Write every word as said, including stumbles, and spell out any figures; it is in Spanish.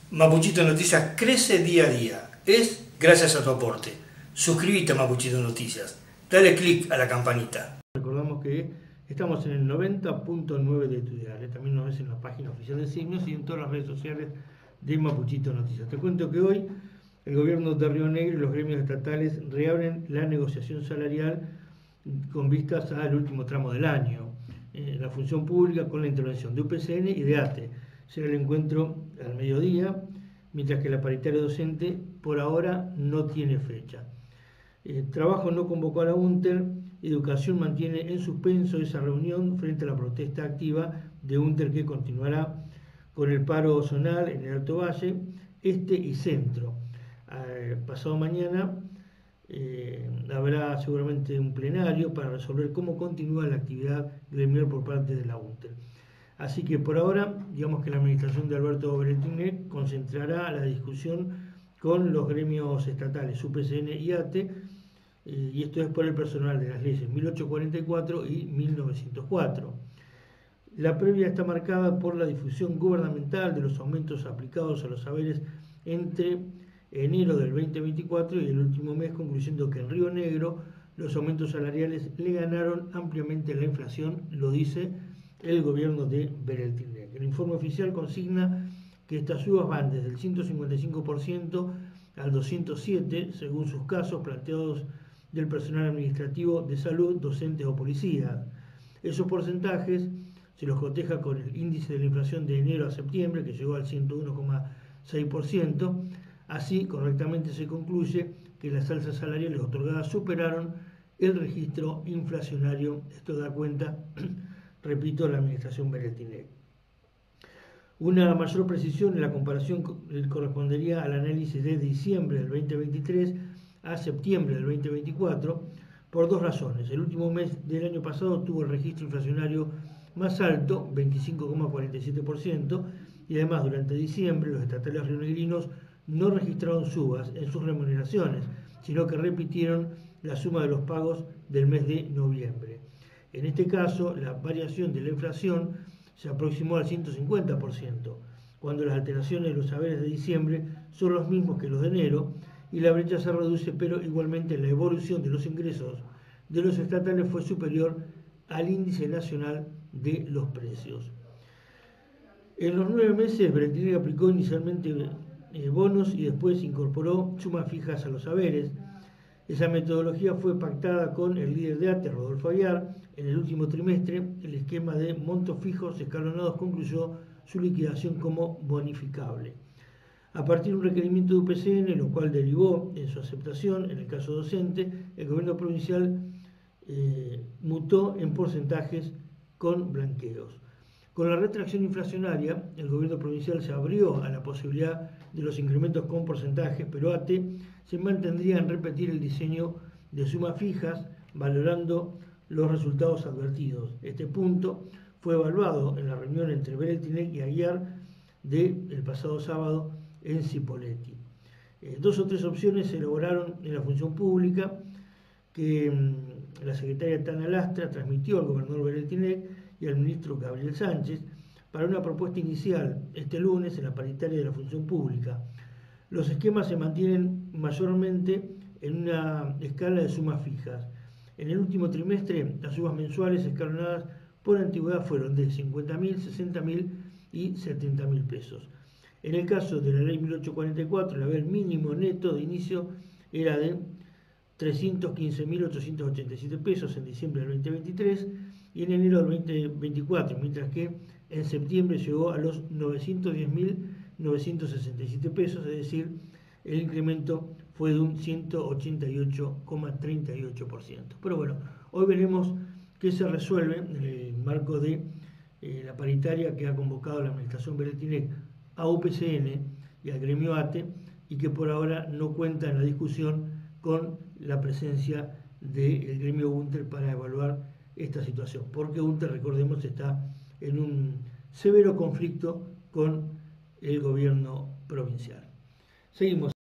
Mapuchito Noticias crece día a día. Es gracias a tu aporte. Suscríbete a Mapuchito Noticias. Dale click a la campanita. Recordamos que estamos en el noventa punto nueve de tu diario. También nos ves en la página oficial de Signos y en todas las redes sociales de Mapuchito Noticias. Te cuento que hoy el gobierno de Río Negro y los gremios estatales reabren la negociación salarial con vistas al último tramo del año. Eh, la función pública con la intervención de U P C N y de A T E. Será el encuentro al mediodía, mientras que la paritaria docente por ahora no tiene fecha. Eh, Trabajo no convocó a la UNTER, Educación mantiene en suspenso esa reunión frente a la protesta activa de UNTER que continuará con el paro zonal en el Alto Valle, Este y Centro. Eh, pasado mañana eh, habrá seguramente un plenario para resolver cómo continúa la actividad gremial por parte de la UNTER. Así que por ahora, digamos que la administración de Alberto Berettini concentrará la discusión con los gremios estatales, U P C N y A T E, eh, y esto es por el personal de las leyes mil ochocientos cuarenta y cuatro y mil novecientos cuatro. La previa está marcada por la difusión gubernamental de los aumentos aplicados a los saberes entre enero del veinte veinticuatro y el último mes, concluyendo que en Río Negro los aumentos salariales le ganaron ampliamente la inflación, lo dice el gobierno de Berettini. El informe oficial consigna que estas subas van desde el ciento cincuenta y cinco por ciento al doscientos siete por ciento, según sus casos planteados del personal administrativo, de salud, docentes o policías. Esos porcentajes se los coteja con el índice de la inflación de enero a septiembre, que llegó al ciento uno coma seis por ciento. Así, correctamente se concluye que las alzas salariales otorgadas superaron el registro inflacionario. Esto da cuenta, repito, la administración Berettini. Una mayor precisión en la comparación correspondería al análisis de diciembre del veinte veintitrés a septiembre del veinte veinticuatro, por dos razones. El último mes del año pasado tuvo el registro inflacionario más alto, veinticinco coma cuarenta y siete por ciento, y además durante diciembre los estatales rionegrinos no registraron subas en sus remuneraciones, sino que repitieron la suma de los pagos del mes de noviembre. En este caso, la variación de la inflación se aproximó al ciento cincuenta por ciento, cuando las alteraciones de los saberes de diciembre son los mismos que los de enero, y la brecha se reduce, pero igualmente la evolución de los ingresos de los estatales fue superior al índice nacional de los precios. En los nueve meses, Berettini aplicó inicialmente eh, bonos y después incorporó sumas fijas a los saberes. Esa metodología fue pactada con el líder de A T E, Rodolfo Aguiar. En el último trimestre, el esquema de montos fijos escalonados concluyó su liquidación como bonificable. A partir de un requerimiento de U P C N, lo cual derivó en su aceptación, en el caso docente, el gobierno provincial eh, mutó en porcentajes con blanqueos. Con la retracción inflacionaria, el gobierno provincial se abrió a la posibilidad de los incrementos con porcentajes, pero A T E se mantendría en repetir el diseño de sumas fijas, valorando los resultados advertidos. Este punto fue evaluado en la reunión entre Berettini y Aguiar del pasado sábado en Cipolletti. Eh, dos o tres opciones se elaboraron en la función pública que mmm, la secretaria Tana Lastra transmitió al gobernador Berettini y al ministro Gabriel Sánchez para una propuesta inicial este lunes en la paritaria de la función pública. Los esquemas se mantienen mayormente en una escala de sumas fijas. En el último trimestre, las sumas mensuales escalonadas por antigüedad fueron de cincuenta mil, sesenta mil y setenta mil pesos. En el caso de la ley mil ochocientos cuarenta y cuatro, el haber mínimo neto de inicio era de trescientos quince mil ochocientos ochenta y siete pesos en diciembre del veinte veintitrés y en enero del veinte veinticuatro, mientras que en septiembre llegó a los novecientos diez mil novecientos sesenta y siete pesos, es decir, el incremento fue de un ciento ochenta y ocho coma treinta y ocho por ciento. Pero bueno, hoy veremos qué se resuelve en el marco de eh, la paritaria que ha convocado la administración Berettini a U P C N y al gremio A T E, y que por ahora no cuenta en la discusión con la presencia del gremio UNTER para evaluar esta situación, porque UNTER, recordemos, está en un severo conflicto con el gobierno provincial. Seguimos.